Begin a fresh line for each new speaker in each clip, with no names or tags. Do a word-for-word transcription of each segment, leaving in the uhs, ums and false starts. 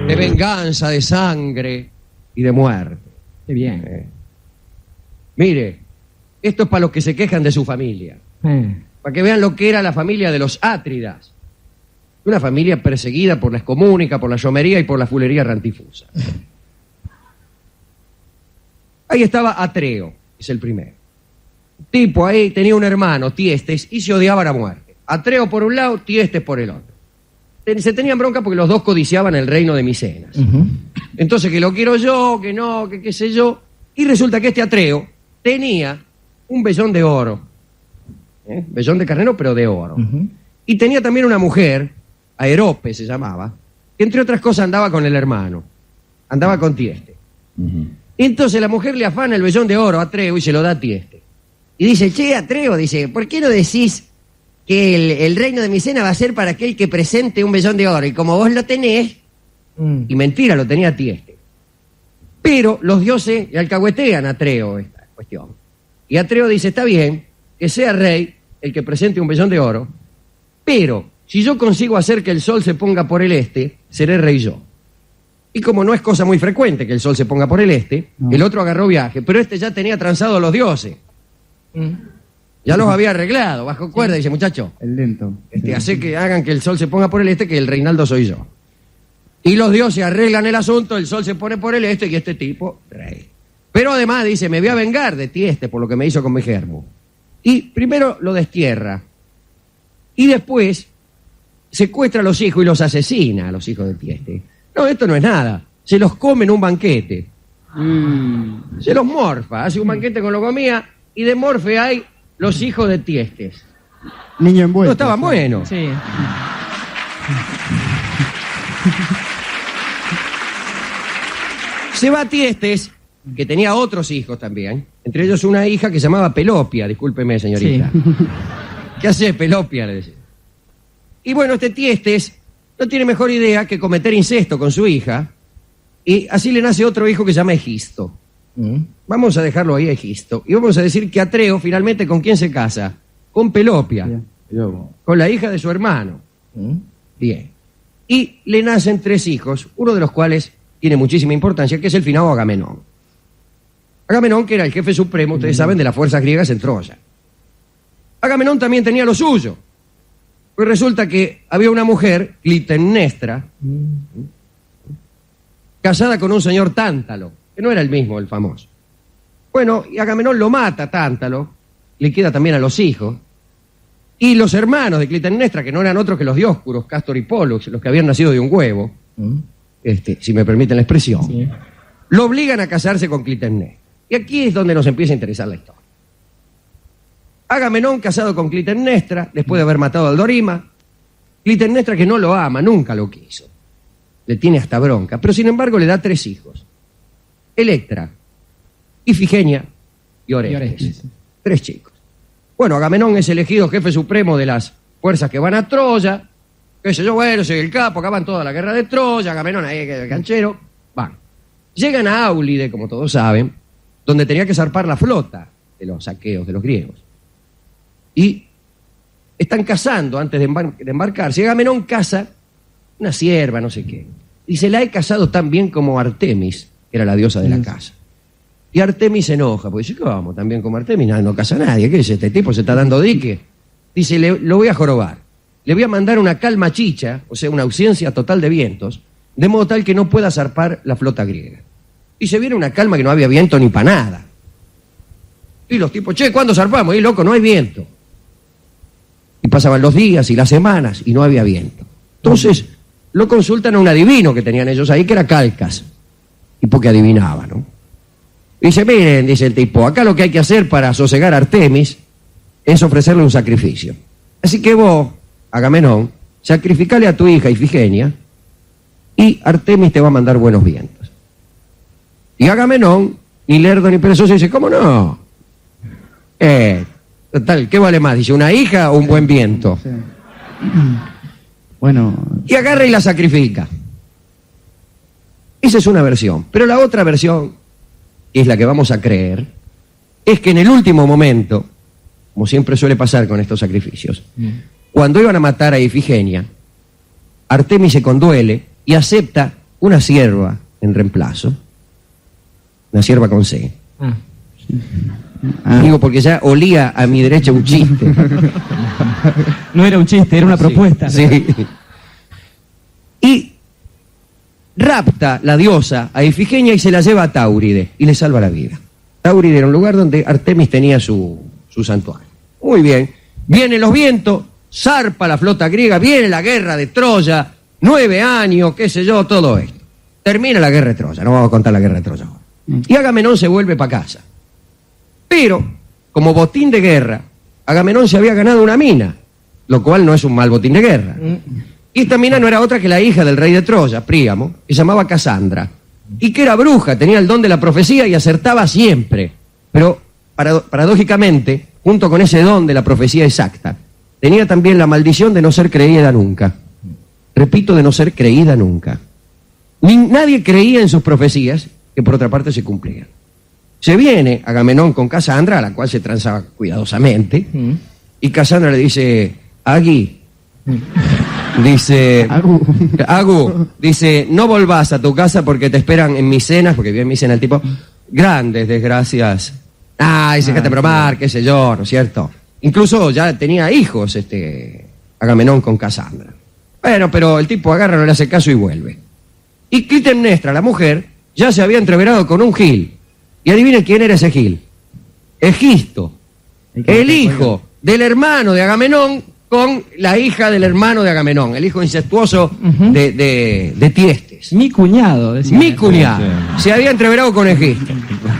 de venganza, de sangre y de muerte.
Qué bien.
Eh. Mire, esto es para los que se quejan de su familia.
Eh.
Para que vean lo que era la familia de los Átridas. Una familia perseguida por la excomunica, por la llomería y por la fulería rantifusa. Ahí estaba Atreo, es el primero. Tipo ahí tenía un hermano, Tiestes, y se odiaban a muerte. Atreo por un lado, Tiestes por el otro. Se tenían bronca porque los dos codiciaban el reino de Micenas. Uh-huh. Entonces, que lo quiero yo, que no, que qué sé yo. Y resulta que este Atreo tenía un vellón de oro. ¿Eh? Vellón de carnero, pero de oro. Uh-huh. Y tenía también una mujer, Aerope se llamaba, que entre otras cosas andaba con el hermano. Andaba con Tiestes. Uh-huh. Entonces la mujer le afana el vellón de oro a Atreo y se lo da a Tiestes. Y dice, che, Atreo, dice, ¿por qué no decís que el, el reino de Micenas va a ser para aquel que presente un vellón de oro? Y como vos lo tenés, mm. y mentira, lo tenía Tiestes. Pero los dioses le alcahuetean a Atreo esta cuestión. Y Atreo dice, está bien, que sea rey el que presente un vellón de oro, pero si yo consigo hacer que el sol se ponga por el este, seré rey yo. Y como no es cosa muy frecuente que el sol se ponga por el este, no. El otro agarró viaje, pero este ya tenía transados a los dioses. Mm. Ya los había arreglado, bajo cuerda, sí. Dice, muchacho,
el lento.
Este, hace que hagan que el sol se ponga por el este, que el reinaldo soy yo. Y los dioses arreglan el asunto, el sol se pone por el este y este tipo, rey. Pero además dice, me voy a vengar de Tiestes por lo que me hizo con mi germo. Y primero lo destierra. Y después secuestra a los hijos y los asesina a los hijos de Tiestes. No, esto no es nada. Se los come en un banquete. Mm. Se los morfa, hace un banquete con lo comía y de morfe hay los hijos de Tiestes.
Niño envuelto.
No estaban buenos.
Sí.
Se va Tiestes, que tenía otros hijos también, entre ellos una hija que se llamaba Pelopia, discúlpeme, señorita. Sí. ¿Qué hace Pelopia? Le decía. Y bueno, este Tiestes no tiene mejor idea que cometer incesto con su hija, y así le nace otro hijo que se llama Egisto. ¿Mm? Vamos a dejarlo ahí, Egisto, y vamos a decir que Atreo finalmente ¿con quién se casa? Con Pelopia, Bien. Con la hija de su hermano. ¿Mm? Bien. Y le nacen tres hijos, uno de los cuales tiene muchísima importancia, que es el finado Agamenón. Agamenón, que era el jefe supremo, ustedes saben, de las fuerzas griegas en Troya. Agamenón también tenía lo suyo. Pues resulta que había una mujer, Clitemnestra, mm. casada con un señor Tántalo, que no era el mismo, el famoso. Bueno, y Agamenón lo mata a Tántalo, le queda también a los hijos, y los hermanos de Clitemnestra, que no eran otros que los Dioscuros, Cástor y Pólux, los que habían nacido de un huevo, mm. este, si me permiten la expresión, sí. Lo obligan a casarse con Clitemnestra. Y aquí es donde nos empieza a interesar la historia. Agamenón casado con Clitemnestra, después de haber matado a Aldorima. Clitemnestra, que no lo ama, nunca lo quiso. Le tiene hasta bronca, pero sin embargo le da tres hijos. Electra, Ifigenia y Orestes. Y Orestes. Tres chicos. Bueno, Agamenón es elegido jefe supremo de las fuerzas que van a Troya. Qué sé yo, bueno, soy el capo, acaban toda la guerra de Troya, Agamenón ahí, el canchero. Van. Llegan a Áulide, como todos saben, donde tenía que zarpar la flota de los saqueos de los griegos. Y están cazando antes de, embar de embarcarse. Y Agamenón caza una sierva, no sé qué. Y se la he casado tan bien como Artemis, que era la diosa de la casa. Y Artemis se enoja, porque dice, ¿cómo? Tan bien como Artemis, no, no casa a nadie. ¿Qué es este tipo? Se está dando dique. Dice, le, lo voy a jorobar. Le voy a mandar una calma chicha, o sea, una ausencia total de vientos, de modo tal que no pueda zarpar la flota griega. Y se viene una calma que no había viento ni para nada. Y los tipos, che, ¿cuándo zarpamos? Y loco, no hay viento. Y pasaban los días y las semanas y no había viento. Entonces lo consultan a un adivino que tenían ellos ahí, que era Calcas. Y porque adivinaba, ¿no? Y dice, miren, dice el tipo, acá lo que hay que hacer para sosegar a Artemis es ofrecerle un sacrificio. Así que vos, Agamenón, sacrificale a tu hija Ifigenia y Artemis te va a mandar buenos vientos. Y Agamenón, ni lerdo ni perezoso, dice, ¿cómo no? Eh... Total, ¿qué vale más? Dice, ¿una hija o un buen viento? Sí.
Bueno.
Y agarra y la sacrifica. Esa es una versión. Pero la otra versión, que es la que vamos a creer, es que en el último momento, como siempre suele pasar con estos sacrificios, mm. cuando iban a matar a Ifigenia, Artemis se conduele y acepta una sierva en reemplazo, una sierva con C.
Ah.
Ah.
Digo porque ya olía a mi derecha un chiste.
No era un chiste, era una propuesta.
Sí. sí. Y rapta la diosa a Ifigenia y se la lleva a Táuride y le salva la vida. Táuride era un lugar donde Artemis tenía su, su santuario. Muy bien. Vienen los vientos, zarpa la flota griega, viene la guerra de Troya, nueve años, qué sé yo, todo esto. Termina la guerra de Troya, no vamos a contar la guerra de Troya ahora. Y Agamenón se vuelve para casa. Pero, como botín de guerra, Agamenón se había ganado una mina, lo cual no es un mal botín de guerra. Y esta mina no era otra que la hija del rey de Troya, Príamo, que se llamaba Casandra, y que era bruja, tenía el don de la profecía y acertaba siempre. Pero, parado- paradójicamente, junto con ese don de la profecía exacta, tenía también la maldición de no ser creída nunca. Repito, de no ser creída nunca. Ni, nadie creía en sus profecías, que por otra parte se cumplían. Se viene Agamenón con Casandra, a la cual se transaba cuidadosamente,
Mm.
y Casandra le dice, Agui, dice,
Agu.
Agu, dice, no volvás a tu casa porque te esperan en mis cenas, porque viene en mi cena el tipo, grandes desgracias. Ah, dice, déjate bromar, qué sé yo, ¿no es cierto? Incluso ya tenía hijos, este, Agamenón con Casandra. Bueno, pero el tipo agarra, no le hace caso y vuelve. Y Clitemnestra, la mujer, ya se había entreverado con un gil. Y adivinen quién era ese gil. Egisto, el hijo del hermano de Agamenón con la hija del hermano de Agamenón, el hijo incestuoso
Ujú.
de, de, de Tiestes.
Mi cuñado, decía.
Mi cuñado se había entreverado con Egisto.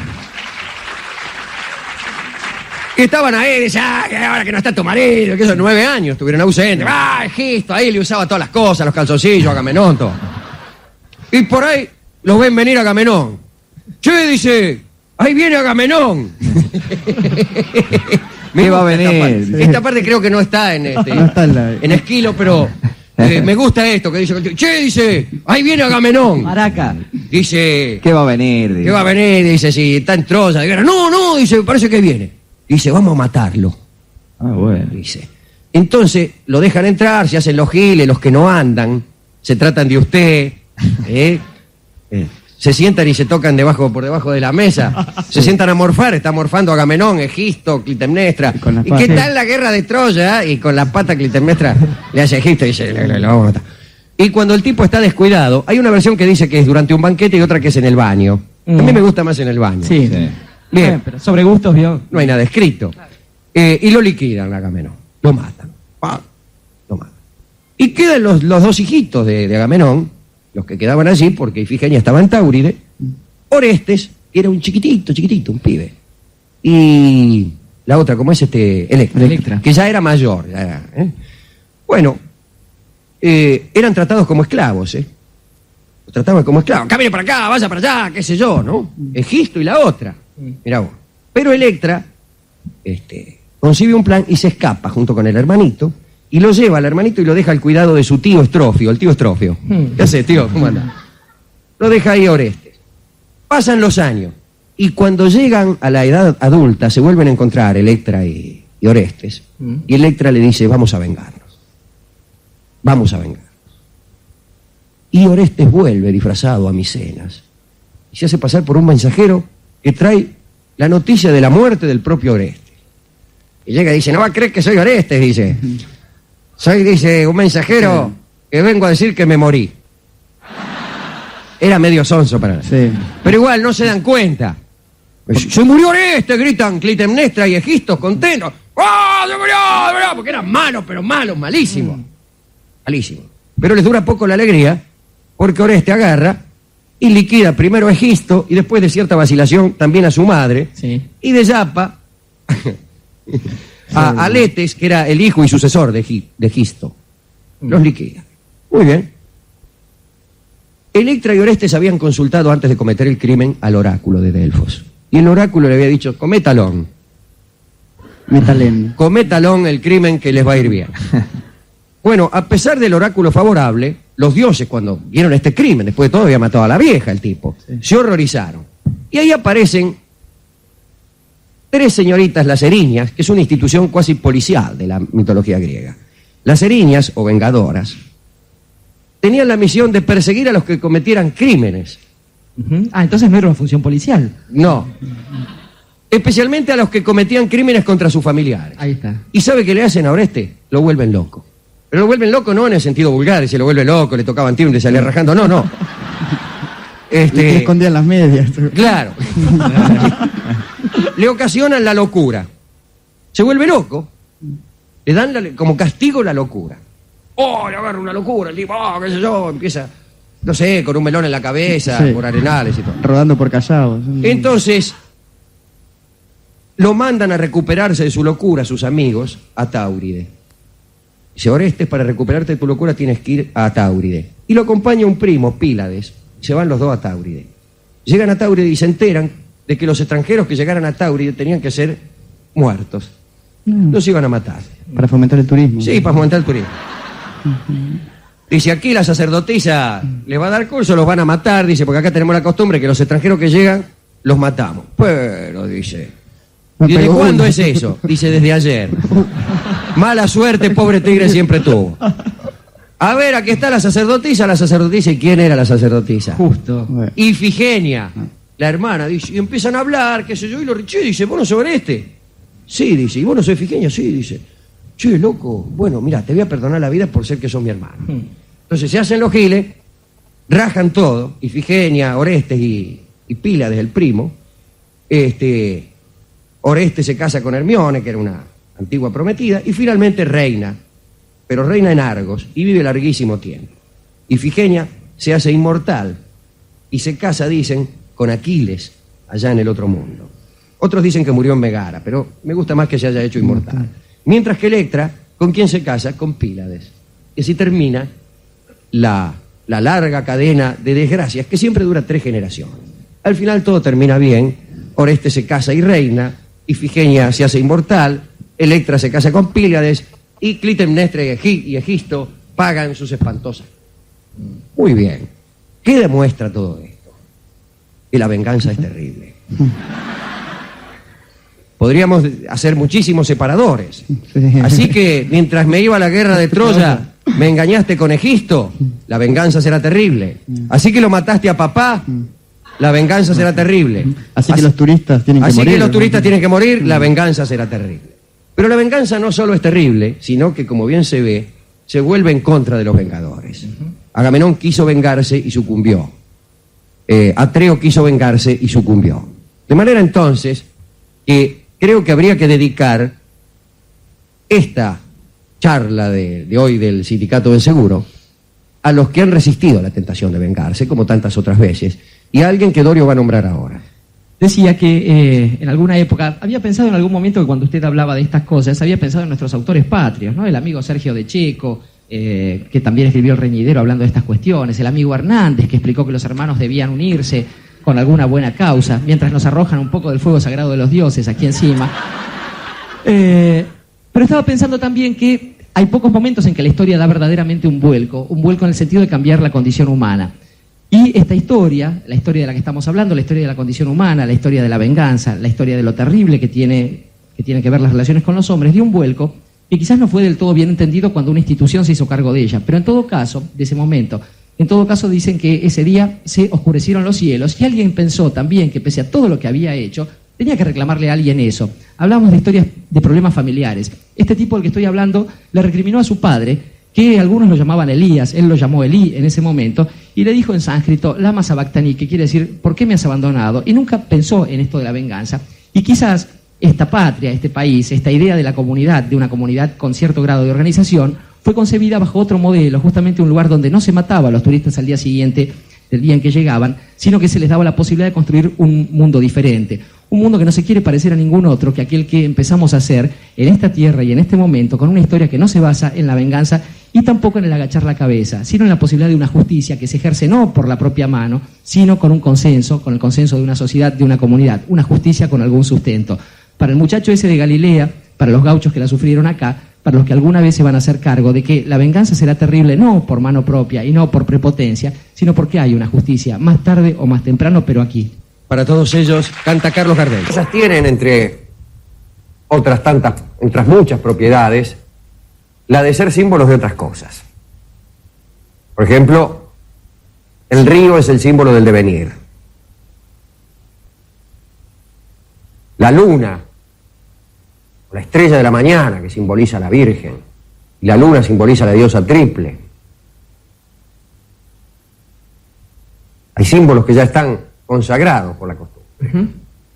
Que estaban ahí, dice, ah, que ahora que no está tu marido, que esos nueve años estuvieron ausentes. Ah, Egisto, ahí le usaba todas las cosas, los calzoncillos, Agamenón, todo. Y por ahí los ven venir a Agamenón. Che, dice, ahí viene Agamenón. Me
¿Qué va a
gusta esta
venir?
parte. Esta parte creo que no está en este,
No está en la-
en Esquilo, pero eh, me gusta esto que dice, che, dice, ahí viene Agamenón.
Maraca.
Dice,
¿Qué va a venir?
¿qué va a venir? Dice, si está en Troya. Dice, no, no, dice, me parece que viene. Dice, vamos a matarlo.
Ah, bueno.
Dice. Entonces lo dejan entrar, se hacen los giles, los que no andan, se tratan de usted, ¿eh? Eh, se sientan y se tocan debajo, por debajo de la mesa, se sientan a morfar, está morfando Agamenón, Egisto, Clitemnestra.
Y con las
¿Y qué
patas.
tal la guerra de Troya? Y con la pata Clitemnestra le hace Egisto y dice, "Le- le- le vamos a matar". Y cuando el tipo está descuidado, hay una versión que dice que es durante un banquete y otra que es en el baño. A mí
Mm.
me gusta más en el baño.
Sí.
Sí.
Bien.
Eh, pero sobre gustos, vio.
No hay nada escrito. Eh, y lo liquidan a Agamenón. Lo matan. ¡Pam! Lo matan. Y quedan los, los dos hijitos de, de Agamenón, los que quedaban allí, porque Ifigenia estaba en Táuride. Orestes, que era un chiquitito, chiquitito, un pibe. Y la otra, ¿cómo es este? Electra.
Electra.
Que ya era mayor. ya era, ¿eh? Bueno, eh, eran tratados como esclavos, ¿eh? Los trataban como esclavos. Camine para acá, vaya para allá, qué sé yo, ¿no? Egisto y la otra. Mirá vos. Pero Electra este, concibe un plan y se escapa junto con el hermanito y lo lleva al hermanito y lo deja al cuidado de su tío Estrofio, el tío Estrofio.
Hmm.
¿Qué haces, tío? ¿Cómo anda? Lo deja ahí Orestes. Pasan los años y cuando llegan a la edad adulta se vuelven a encontrar Electra y, y Orestes.
Mm.
Y Electra le dice, vamos a vengarnos. Vamos a vengarnos. Y Orestes vuelve disfrazado a Micenas y se hace pasar por un mensajero que trae la noticia de la muerte del propio Orestes. Y llega y dice, no va a creer que soy Orestes, dice. Soy, dice, un mensajero que vengo a decir que me morí. Era medio sonso para él.
Sí.
Pero igual no se dan cuenta. Se murió Orestes, gritan Clitemnestra y Egisto contentos. ¡Oh, se murió, se murió! Porque eran malos, pero malos, malísimos. Malísimos. Pero les dura poco la alegría, porque Orestes agarra y liquida primero a Egisto y después de cierta vacilación también a su madre.
Sí.
Y de Yapa a Aletes, que era el hijo y sucesor de, Egi- de Egisto. Los liquida. Muy bien. Electra y Orestes habían consultado antes de cometer el crimen al oráculo de Delfos. Y el oráculo le había dicho, cométalón,
Metalén.
cométalón el crimen que les va a ir bien. Bueno, a pesar del oráculo favorable, los dioses cuando vieron este crimen, después de todo había matado a la vieja el tipo, se horrorizaron. Y ahí aparecen tres señoritas las Erinias, que es una institución cuasi policial de la mitología griega. Las Erinias, o vengadoras, tenían la misión de perseguir a los que cometieran crímenes.
Ujú. Ah, entonces no era una función policial.
No. Especialmente a los que cometían crímenes contra sus familiares.
Ahí está.
¿Y sabe qué le hacen a Oreste? Lo vuelven loco. Pero lo vuelven loco no en el sentido vulgar, se lo vuelve loco, le tocaban timbre, le salía rajando. No, no. Este,
Le escondían las medias.
Claro. Le ocasionan la locura. Se vuelve loco. Le dan la- como castigo la locura. Oh, le agarra una locura, el tipo, oh, qué sé yo, empieza, no sé, con un melón en la cabeza,
Sí.
por arenales y todo.
Rodando por Callao.
Entonces, lo mandan a recuperarse de su locura sus amigos a Táuride. Dice, Orestes, para recuperarte de tu locura tienes que ir a Táuride. Y lo acompaña un primo, Pílades. Se van los dos a Táuride. Llegan a Táuride y se enteran de que los extranjeros que llegaran a Táuride tenían que ser muertos. Los iban a matar.
Para fomentar el turismo.
Sí, para fomentar el turismo. Dice, aquí la sacerdotisa le va a dar curso, los van a matar. Dice, porque acá tenemos la costumbre que los extranjeros que llegan, los matamos. Pero, dice...
Me
¿Y desde
pegó
cuándo
uno.
es eso? Dice, desde ayer. Mala suerte, pobre tigre siempre tuvo. A ver, aquí está la sacerdotisa, la sacerdotisa. ¿Y quién era la sacerdotisa?
Justo.
Bueno.
Ifigenia, la hermana. Dice, y empiezan a hablar, qué sé yo, y lo che, dice, ¿vos no sos este? Sí, dice, ¿y vos no sos Ifigenia? Sí, dice. Che, loco, bueno, mira, te voy a perdonar la vida por ser que sos mi hermano.
Hmm.
Entonces se hacen los giles, rajan todo, Ifigenia, Orestes y, y Pílades, el primo. Este, Orestes se casa con Hermione, que era una antigua prometida, y finalmente reina, pero reina en Argos, y vive larguísimo tiempo. Ifigenia se hace inmortal, y se casa, dicen, con Aquiles, allá en el otro mundo. Otros dicen que murió en Megara, pero me gusta más que se haya hecho inmortal. Mientras que Electra, ¿con quién se casa? Con Pílades. Y así termina la, la larga cadena de desgracias que siempre dura tres generaciones. Al final todo termina bien. Orestes se casa y reina, Ifigenia se hace inmortal, Electra se casa con Pílades y Clitemnestra y Egi- y Egisto pagan sus espantosas. Muy bien. ¿Qué demuestra todo esto? Que la venganza es terrible. Podríamos hacer muchísimos separadores.
Sí.
Así que mientras me iba a la guerra de Troya, me engañaste con Egisto, la venganza será terrible. Así que lo mataste a papá, la venganza será terrible.
Así que los turistas tienen que
Así
morir.
que los turistas tienen que morir, la venganza será terrible. Pero la venganza no solo es terrible, sino que, como bien se ve, se vuelve en contra de los vengadores. Agamenón quiso vengarse y sucumbió. Eh, Atreo quiso vengarse y sucumbió. De manera entonces que creo que habría que dedicar esta charla de, de hoy del Sindicato del Seguro a los que han resistido a la tentación de vengarse, como tantas otras veces, y a alguien que Dorio va a nombrar ahora.
Decía que eh, en alguna época, había pensado en algún momento que cuando usted hablaba de estas cosas, había pensado en nuestros autores patrios, ¿no? El amigo Sergio de Checo, eh, que también escribió El Reñidero hablando de estas cuestiones, el amigo Hernández, que explicó que los hermanos debían unirse con alguna buena causa, mientras nos arrojan un poco del fuego sagrado de los dioses aquí encima. Eh, pero estaba pensando también que hay pocos momentos en que la historia da verdaderamente un vuelco, un vuelco en el sentido de cambiar la condición humana. Y esta historia, la historia de la que estamos hablando, la historia de la condición humana, la historia de la venganza, la historia de lo terrible que tiene que, tiene que ver las relaciones con los hombres, dio un vuelco que quizás no fue del todo bien entendido cuando una institución se hizo cargo de ella. Pero en todo caso, de ese momento, en todo caso dicen que ese día se oscurecieron los cielos y alguien pensó también que pese a todo lo que había hecho, tenía que reclamarle a alguien eso. Hablamos de historias de problemas familiares. Este tipo del que estoy hablando le recriminó a su padre, que algunos lo llamaban Elías, él lo llamó Elí en ese momento, y le dijo en sánscrito, lama sabactani, que quiere decir, ¿por qué me has abandonado? Y nunca pensó en esto de la venganza. Y quizás esta patria, este país, esta idea de la comunidad, de una comunidad con cierto grado de organización, fue concebida bajo otro modelo, justamente un lugar donde no se mataba a los turistas al día siguiente del día en que llegaban, sino que se les daba la posibilidad de construir un mundo diferente. Un mundo que no se quiere parecer a ningún otro que aquel que empezamos a hacer en esta tierra y en este momento, con una historia que no se basa en la venganza y tampoco en el agachar la cabeza, sino en la posibilidad de una justicia que se ejerce no por la propia mano, sino con un consenso, con el consenso de una sociedad, de una comunidad, una justicia con algún sustento. Para el muchacho ese de Galilea, para los gauchos que la sufrieron acá, para los que alguna vez se van a hacer cargo de que la venganza será terrible no por mano propia y no por prepotencia, sino porque hay una justicia, más tarde o más temprano, pero aquí.
Para todos ellos, canta Carlos Gardel. Esas tienen, entre otras tantas, entre muchas propiedades, la de ser símbolos de otras cosas. Por ejemplo, el río es el símbolo del devenir. La luna, la estrella de la mañana, que simboliza a la Virgen, y la luna simboliza a la diosa triple. Hay símbolos que ya están consagrados por la costumbre. Uh-huh.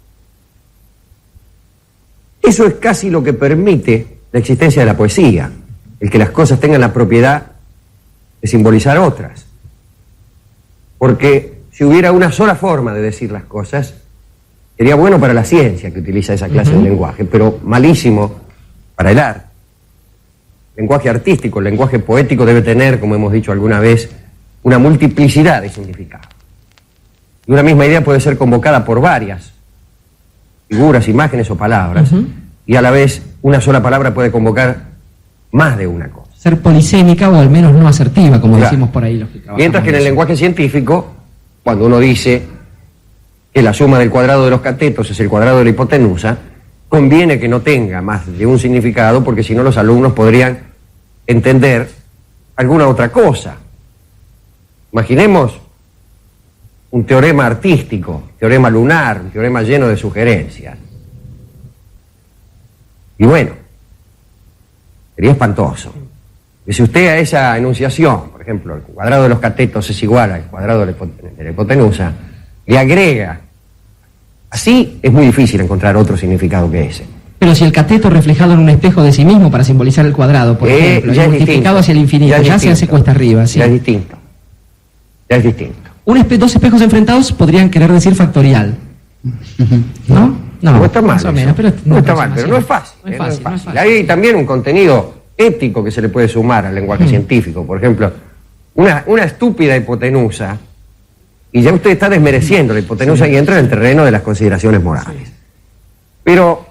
Eso es casi lo que permite la existencia de la poesía, el que las cosas tengan la propiedad de simbolizar otras. Porque si hubiera una sola forma de decir las cosas, sería bueno para la ciencia que utiliza esa clase uh-huh. de lenguaje, pero malísimo para el arte. El lenguaje artístico, el lenguaje poético debe tener, como hemos dicho alguna vez, una multiplicidad de significados. Y una misma idea puede ser convocada por varias figuras, imágenes o palabras, uh-huh. y a la vez una sola palabra puede convocar más de una cosa.
Ser polisémica o al menos no asertiva, como claro. decimos por ahí los que trabajan.
Mientras que en el lenguaje científico, cuando uno dice que la suma del cuadrado de los catetos es el cuadrado de la hipotenusa, conviene que no tenga más de un significado, porque si no los alumnos podrían entender alguna otra cosa. Imaginemos un teorema artístico, teorema lunar, un teorema lleno de sugerencias. Y bueno, sería espantoso. Y si usted a esa enunciación, por ejemplo, el cuadrado de los catetos es igual al cuadrado de la hipotenusa, le agrega, así es muy difícil encontrar otro significado que ese.
Pero si el cateto reflejado en un espejo de sí mismo para simbolizar el cuadrado, por eh, ejemplo, ya multiplicado hacia el infinito, ya, ya se hace cuesta arriba. ¿Sí?
Ya es distinto. Ya es distinto.
Un espe dos espejos enfrentados podrían querer decir factorial. ¿No? No,
no está mal.
Más o menos, pero
no está mal, pero no es fácil. No es fácil, eh, no es fácil. No es fácil. Hay también un contenido ético que se le puede sumar al lenguaje hmm. científico. Por ejemplo, una, una estúpida hipotenusa, y ya usted está desmereciendo la hipotenusa sí. y entra en el terreno de las consideraciones morales. Sí. Pero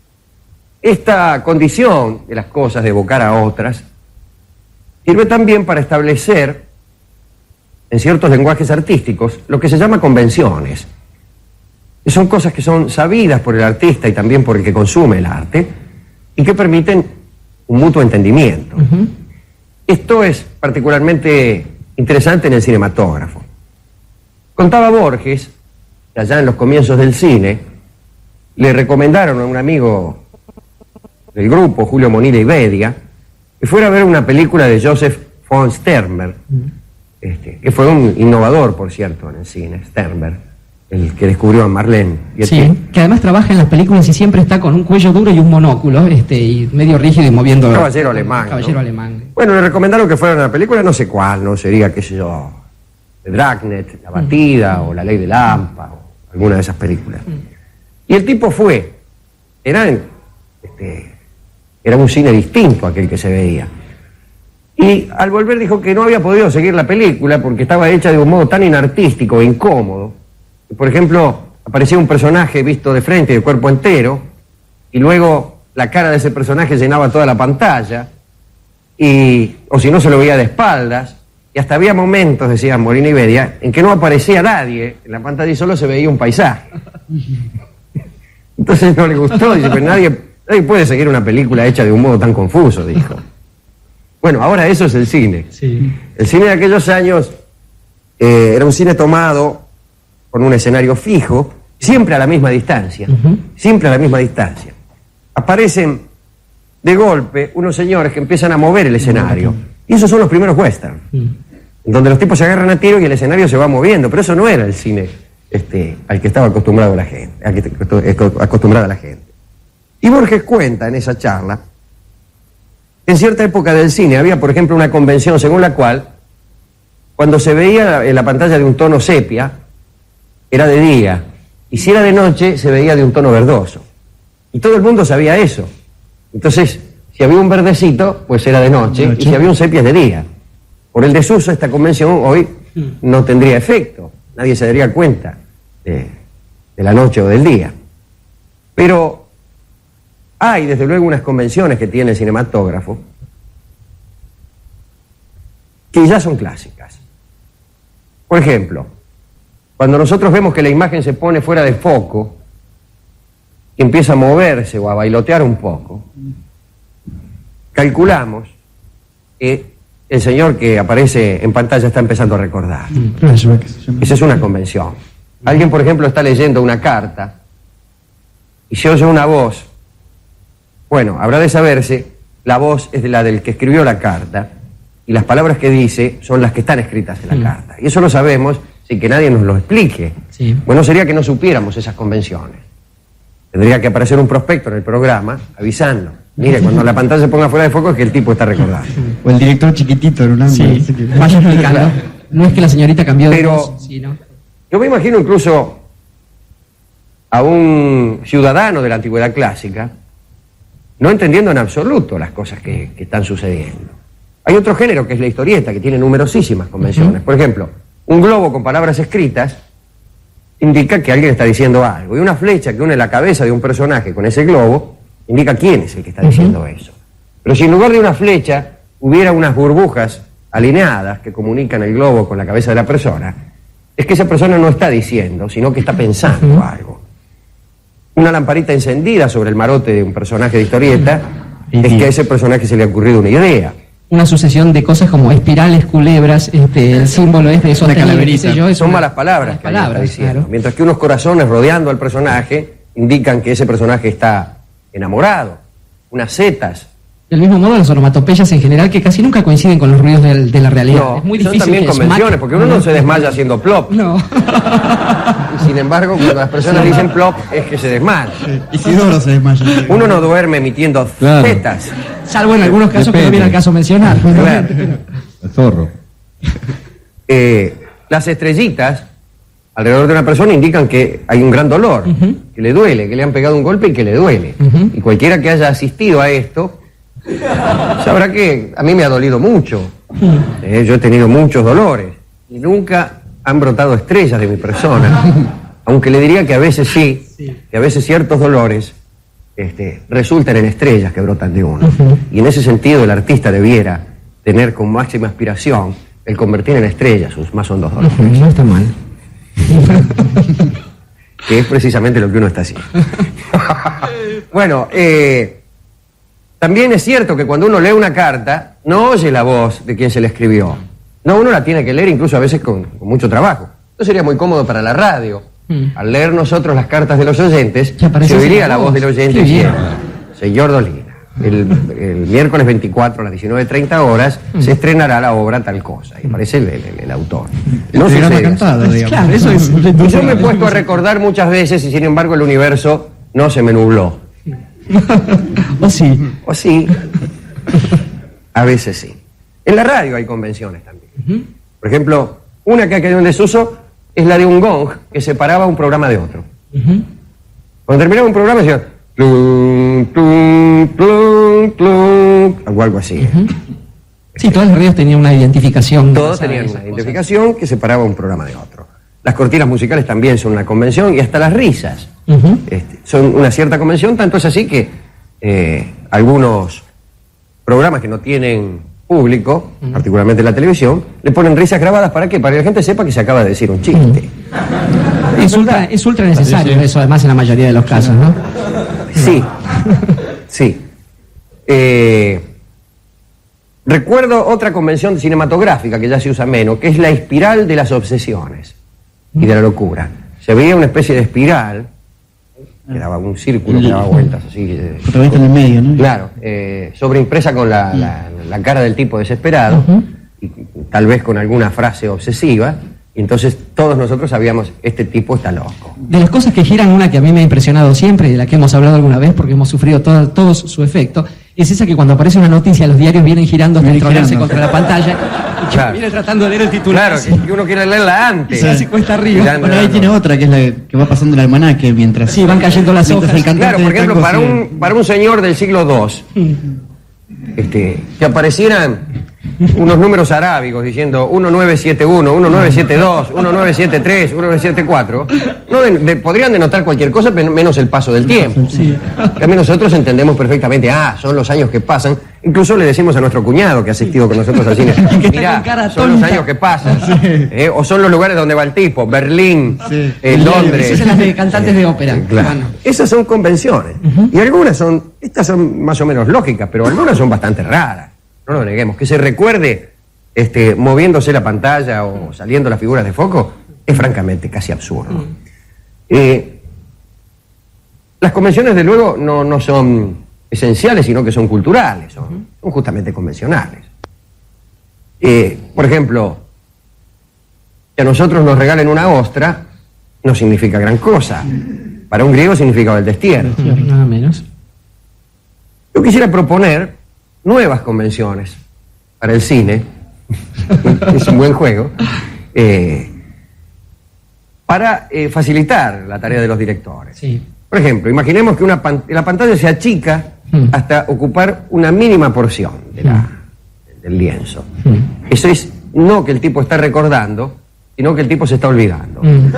esta condición de las cosas de evocar a otras sirve también para establecer en ciertos lenguajes artísticos lo que se llama convenciones, que son cosas que son sabidas por el artista y también por el que consume el arte y que permiten un mutuo entendimiento. Uh-huh. Esto es particularmente interesante en el cinematógrafo. Contaba Borges, que allá en los comienzos del cine, le recomendaron a un amigo del grupo, Julio Monilla y Bedia, que fuera a ver una película de Joseph von Sternberg, uh-huh. Este, que fue un innovador, por cierto, en el cine, Sternberg, el que descubrió a Marlene. Y
sí, que, que además trabaja en las películas y siempre está con un cuello duro y un monóculo, este, y medio rígido y moviendo...
Caballero alemán.
Caballero
¿no?
alemán.
Bueno, le recomendaron que fuera a una película, no sé cuál, no sería, qué sé yo, de Dragnet, La Batida, mm. o La Ley de Lampa, o alguna de esas películas. Mm. Y el tipo fue, era, este, era un cine distinto a aquel que se veía. Y al volver dijo que no había podido seguir la película porque estaba hecha de un modo tan inartístico e incómodo. Por ejemplo, aparecía un personaje visto de frente y de cuerpo entero, y luego la cara de ese personaje llenaba toda la pantalla, y, o si no se lo veía de espaldas, y hasta había momentos, decían Molina y Bedia, en que no aparecía nadie en la pantalla y solo se veía un paisaje. Entonces no le gustó, dice, pero nadie, nadie puede seguir una película hecha de un modo tan confuso, dijo. Bueno, ahora eso es el cine. Sí. El cine de aquellos años eh, era un cine tomado con un escenario fijo, siempre a la misma distancia, uh-huh. siempre a la misma distancia. Aparecen de golpe unos señores que empiezan a mover el escenario, uh-huh. y esos son los primeros western, uh-huh. en donde los tipos se agarran a tiro y el escenario se va moviendo, pero eso no era el cine este, al que estaba acostumbrado la gente, al que acostumbrada la gente. Y Borges cuenta en esa charla, en cierta época del cine había, por ejemplo, una convención según la cual, cuando se veía en la pantalla de un tono sepia, era de día, y si era de noche, se veía de un tono verdoso. Y todo el mundo sabía eso. Entonces, si había un verdecito, pues era de noche, noche. y si había un sepia, es de día. Por el desuso, esta convención hoy no tendría efecto. Nadie se daría cuenta de, de la noche o del día. Pero hay, desde luego, unas convenciones que tiene el cinematógrafo que ya son clásicas. Por ejemplo, cuando nosotros vemos que la imagen se pone fuera de foco y empieza a moverse o a bailotear un poco, calculamos que el señor que aparece en pantalla está empezando a recordar.
Flashback se llama.
Esa es una convención. Alguien, por ejemplo, está leyendo una carta y se oye una voz. Bueno, habrá de saberse, la voz es de la del que escribió la carta y las palabras que dice son las que están escritas en la
Mm.
carta. Y eso lo sabemos sin que nadie nos lo explique.
Sí.
Bueno, sería que no supiéramos esas convenciones. Tendría que aparecer un prospecto en el programa avisando. Mire, cuando la pantalla se ponga fuera de foco es que el tipo está recordando.
O el director chiquitito en un ángulo.
Sí,
así que-
vaya explicando. No es que la señorita cambió de
Pero-
voz, sino...
Yo me imagino incluso a un ciudadano de la antigüedad clásica no entendiendo en absoluto las cosas que, que están sucediendo. Hay otro género que es la historieta, que tiene numerosísimas convenciones. Por ejemplo, un globo con palabras escritas indica que alguien está diciendo algo. Y una flecha que une la cabeza de un personaje con ese globo indica quién es el que está diciendo eso. Pero si en lugar de una flecha hubiera unas burbujas alineadas que comunican el globo con la cabeza de la persona, es que esa persona no está diciendo, sino que está pensando algo. Una lamparita encendida sobre el marote de un personaje de historieta es que a ese personaje se le ha ocurrido una idea.
Una sucesión de cosas como espirales, culebras, este, el símbolo es de esos
Una calaverita.
Son malas palabras que alguien está
palabras,
diciendo.
claro.
Mientras que unos corazones rodeando al personaje indican que ese personaje está enamorado. Unas setas.
Del mismo modo, las onomatopeyas en general que casi nunca coinciden con los ruidos del- de, la realidad.
No,
es muy
son
difícil
también
que
convenciones,
smack-
porque uno no se desmaya haciendo plop.
No.
Y sin embargo, cuando las personas dicen plop, es que se desmayan.
Isidoro se desmaya.
Uno no duerme emitiendo
Claro.
tetas.
Salvo en algunos casos que no
Depende.
viene al caso mencionar.
Claro.
El zorro.
Eh, las estrellitas alrededor de una persona indican que hay un gran dolor, que le duele, que le han pegado un golpe y que le duele.
Ujú.
Y cualquiera que haya asistido a esto sabrá que a mí me ha dolido mucho. Eh, yo he tenido muchos dolores y nunca han brotado estrellas de mi persona, aunque le diría que a veces sí, que a veces ciertos dolores este, resultan en estrellas que brotan de uno. Y en ese sentido el artista debiera tener como máxima aspiración el convertir en estrellas sus más hondos dolores,
No está mal.
que es precisamente lo que uno está haciendo. Bueno, eh, también es cierto que cuando uno lee una carta, no oye la voz de quien se la escribió. No, uno la tiene que leer incluso a veces con, con mucho trabajo. Esto sería muy cómodo para la radio.
Mm.
Al leer nosotros las cartas de los oyentes,
Que aparece
se oiría
esa
la
voz.
voz del oyente
Qué bien.
diciendo, señor Dolina, el, el miércoles veinticuatro a las diecinueve treinta horas se estrenará la obra tal cosa. Y aparece el, el- el autor.
El
No
programa
sucede así.
cantado, digamos.
Claro, eso es...
Y yo me he puesto a recordar muchas veces y sin embargo el universo no se me nubló.
O sí.
O sí, a veces sí. En la radio hay convenciones también. Por ejemplo, una que ha quedado en desuso es la de un gong que separaba un programa de otro.
Ujú.
Cuando terminaba un programa decía plum, plum, plum, plum, o algo así.
Sí, todas las radios tenían una identificación.
Todos
basada en
tenían
esas
una
cosas.
identificación que separaba un programa de otro. Las cortinas musicales también son una convención y hasta las risas
Ujú.
este, son una cierta convención, tanto es así que eh, algunos programas que no tienen público, particularmente la televisión, le ponen risas grabadas. ¿Para qué? Para que la gente sepa que se acaba de decir un chiste.
Es ultra, es ultra necesario eso, además, en la mayoría de los casos, ¿no?
Sí, sí. Eh, recuerdo otra convención cinematográfica que ya se usa menos, que es la espiral de las obsesiones y de la locura. Se veía una especie de espiral, que daba un círculo, que daba vueltas así. eh,
Protagonista en el medio, ¿no?
Claro, eh, sobreimpresa con la, la- la cara del tipo desesperado, y tal vez con alguna frase obsesiva, y entonces todos nosotros sabíamos, este tipo está loco.
De las cosas que giran, una que a mí me ha impresionado siempre y de la que hemos hablado alguna vez porque hemos sufrido todo, todos su efecto, es esa que cuando aparece una noticia los diarios vienen girando hasta
Vienen
entronearse
girando.
contra la pantalla y que
Claro.
viene tratando de leer el titular.
Claro, que, que uno quiere leerla antes.
Se hace cuesta arriba.
Ya,
Bueno,
no,
ahí
no.
tiene otra, que es la que va pasando el almanaque mientras...
Sí, van cayendo las
mientras
hojas.
el cantante
Claro, por
de
ejemplo,
tango
para
sigue-
un, para un señor del siglo segundo, este, que aparecieran unos números arábigos diciendo uno nueve siete uno, uno nueve siete dos, uno nueve siete tres, uno nueve siete cuatro, no de- de- podrían denotar cualquier cosa men- menos el paso del tiempo. También nosotros entendemos perfectamente, ah, son los años que pasan. Incluso le decimos a nuestro cuñado que ha asistido con nosotros al cine,
está
mirá,
con cara
son los
tonta".
años que pasan. Eh, o son los lugares donde va el tipo, Berlín,
Sí.
eh, Londres.
Esas son las de cantantes de ópera.
Eh, claro.
Bueno.
Esas son convenciones. Y algunas son, estas son más o menos lógicas, pero algunas son bastante raras. No lo neguemos. Que se recuerde este, moviéndose la pantalla o saliendo las figuras de foco, es francamente casi absurdo. Mm. Eh, las convenciones, de luego, no, no son esenciales, sino que son culturales, son, uh-huh. son justamente convencionales. Eh, por ejemplo, que a nosotros nos regalen una ostra no significa gran cosa. Para un griego significaba el destierro.
Nada menos.
Yo quisiera proponer nuevas convenciones para el cine. Es un buen juego. Eh, para eh, facilitar la tarea de los directores.
Sí.
Por ejemplo, imaginemos que una pan la pantalla se achica mm. hasta ocupar una mínima porción de la, mm. del lienzo. Mm. Eso es no que el tipo está recordando, sino que el tipo se está olvidando. Mm.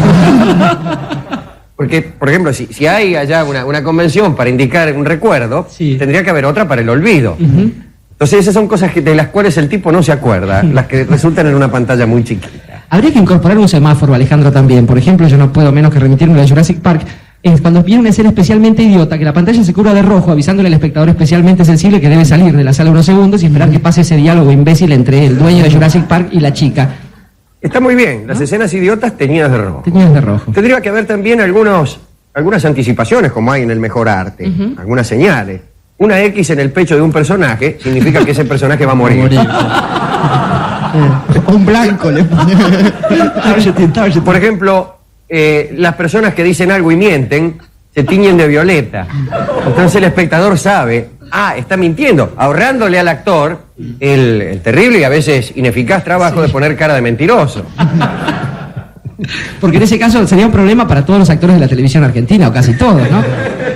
Porque, por ejemplo, si, si hay allá una, una convención para indicar un recuerdo, sí. tendría que haber otra para el olvido. Uh-huh. Entonces esas son cosas que, de las cuales el tipo no se acuerda, uh-huh. las que resultan en una pantalla muy chiquita.
Habría que incorporar un semáforo, Alejandro, también. Por ejemplo, yo no puedo menos que remitirme a Jurassic Park. Es cuando viene una escena especialmente idiota, que la pantalla se cubra de rojo, avisándole al espectador especialmente sensible que debe salir de la sala unos segundos y esperar que pase ese diálogo imbécil entre el dueño de Jurassic Park y la chica.
Está muy bien, las ¿no? escenas idiotas teñidas de rojo.
Teñidas de rojo.
Tendría que haber también algunos, algunas anticipaciones, como hay en el mejor arte, uh-huh. algunas señales. Una X en el pecho de un personaje significa que ese personaje va a morir. Va
a morir. Un blanco le pone.
Por ejemplo, eh, las personas que dicen algo y mienten se tiñen de violeta. Entonces el espectador sabe, ah, está mintiendo, ahorrándole al actor el, el terrible y a veces ineficaz trabajo sí. de poner cara de mentiroso.
Porque en ese caso sería un problema para todos los actores de la televisión argentina, o casi todos, ¿no?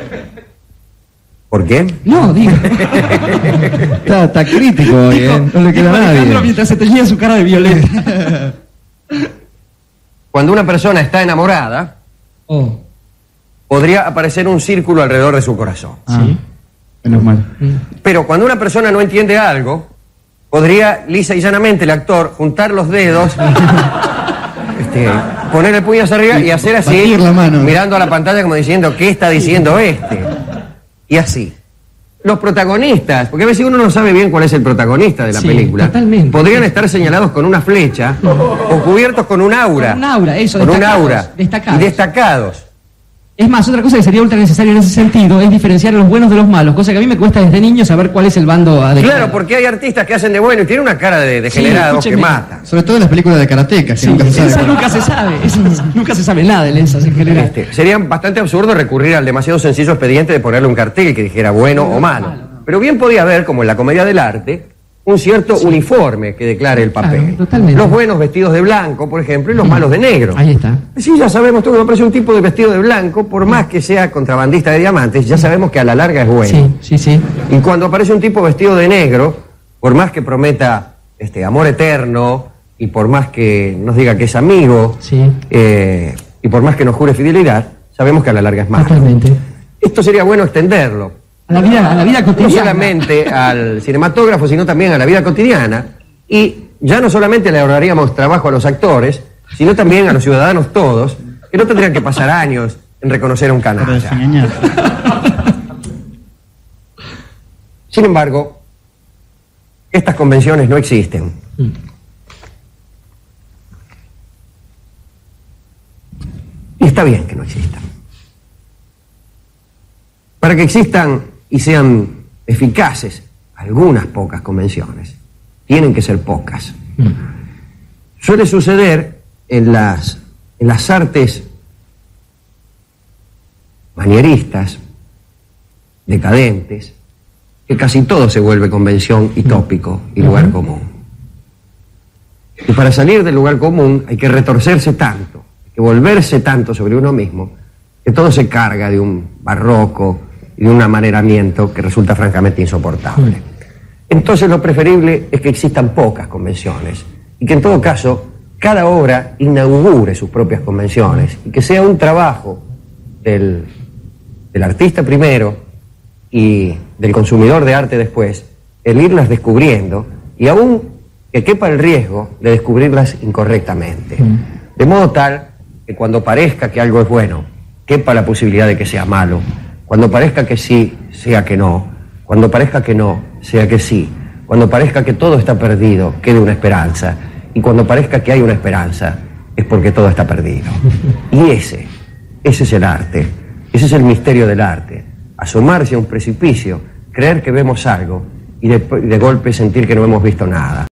¿Por qué?
No, digo.
está, está crítico hoy, ¿eh? No le queda a nadie.
Alejandro mientras se teñía su cara de violeta.
Cuando una persona está enamorada, oh. podría aparecer un círculo alrededor de su corazón.
Ah, sí. Menos mal.
Pero cuando una persona no entiende algo, podría lisa y llanamente el actor juntar los dedos, este, poner el puño hacia arriba y hacer así,
la mano.
mirando a la pantalla como diciendo, ¿qué está diciendo este? Y así. Los protagonistas, porque a veces uno no sabe bien cuál es el protagonista de la
sí,
película,
totalmente.
podrían estar señalados con una flecha o cubiertos con un aura.
Con un aura, eso,
con
destacados,
un aura.
Destacados.
Y destacados.
Es más, otra cosa que sería ultra necesaria en ese sentido es diferenciar a los buenos de los malos, cosa que a mí me cuesta desde niño saber cuál es el bando adecuado.
Claro, porque hay artistas que hacen de bueno y tienen una cara de degenerados sí, que matan.
Sobre todo en las películas de karateka, que
sí,
nunca se sabe.
Eso nunca se sabe, eso, nunca se sabe nada de esas en general.
Este, sería bastante absurdo recurrir al demasiado sencillo expediente de ponerle un cartel que dijera bueno sí, o malo. malo. Pero bien podía haber, como en la comedia del arte, un cierto sí. uniforme que declare el papel.
Claro, totalmente.
Los buenos vestidos de blanco, por ejemplo, y los malos de negro.
Ahí está.
Sí, ya sabemos, todo que aparece un tipo de vestido de blanco, por más que sea contrabandista de diamantes, ya sabemos que a la larga es bueno.
Sí, sí, sí.
Y cuando aparece un tipo vestido de negro, por más que prometa este amor eterno, y por más que nos diga que es amigo,
sí.
eh, y por más que nos jure fidelidad, sabemos que a la larga es malo.
Totalmente.
Esto sería bueno extenderlo.
A la vida, a la vida cotidiana.
No solamente al cinematógrafo, sino también a la vida cotidiana. Y ya no solamente le ahorraríamos trabajo a los actores, sino también a los ciudadanos todos, que no tendrían que pasar años en reconocer a un canalla. Sin embargo, estas convenciones no existen. Y está bien que no existan. Para que existan y sean eficaces algunas pocas convenciones, tienen que ser pocas. Mm. Suele suceder en las, en las artes manieristas, decadentes, que casi todo se vuelve convención y tópico y lugar uh-huh. común. Y para salir del lugar común hay que retorcerse tanto, hay que volverse tanto sobre uno mismo, que todo se carga de un barroco y de un amaneramiento que resulta francamente insoportable. Entonces lo preferible es que existan pocas convenciones y que en todo caso cada obra inaugure sus propias convenciones y que sea un trabajo del, del artista primero y del consumidor de arte después el irlas descubriendo y aún que quepa el riesgo de descubrirlas incorrectamente. De modo tal que cuando parezca que algo es bueno, quepa la posibilidad de que sea malo. Cuando parezca que sí, sea que no. Cuando parezca que no, sea que sí. Cuando parezca que todo está perdido, quede una esperanza. Y cuando parezca que hay una esperanza, es porque todo está perdido. Y ese, ese es el arte. Ese es el misterio del arte. Asomarse a un precipicio, creer que vemos algo y de, de golpe sentir que no hemos visto nada.